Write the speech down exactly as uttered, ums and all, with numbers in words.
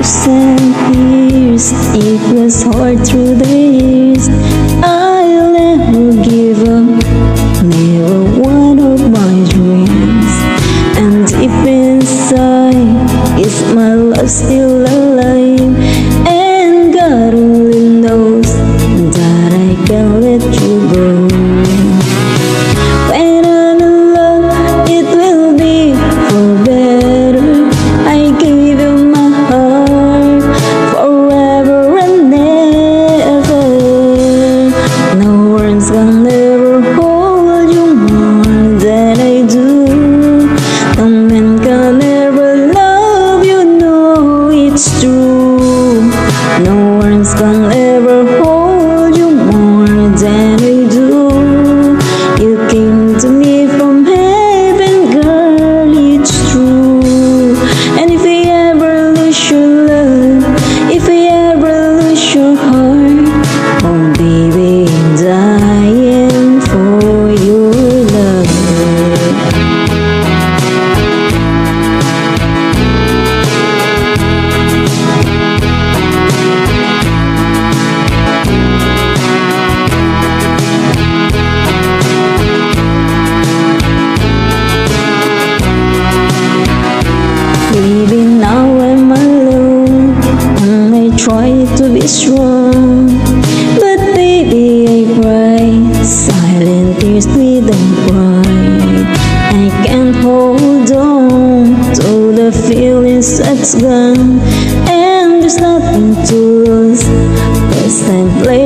and tears, it was hard through the years. I'll never give up, never one of my dreams. And deep inside, is my love still alive? And God only knows that I can't let you go. When I'm in love, it will be for better. I gave you my heart forever and ever. No words can ever hold you more than I do. No man can ever love you, no, it's true. No words can ever hold you more than I do. You came to me from heaven, girl, it's true. And if I ever lose your love, if I ever lose your heart, oh baby, I'm dying for your love. Baby, now I'm alone, and I try to be strong, but baby, I cry silent tears without pride. I can't hold on to the feelings that's gone, and there's nothing to lose, 'cause I play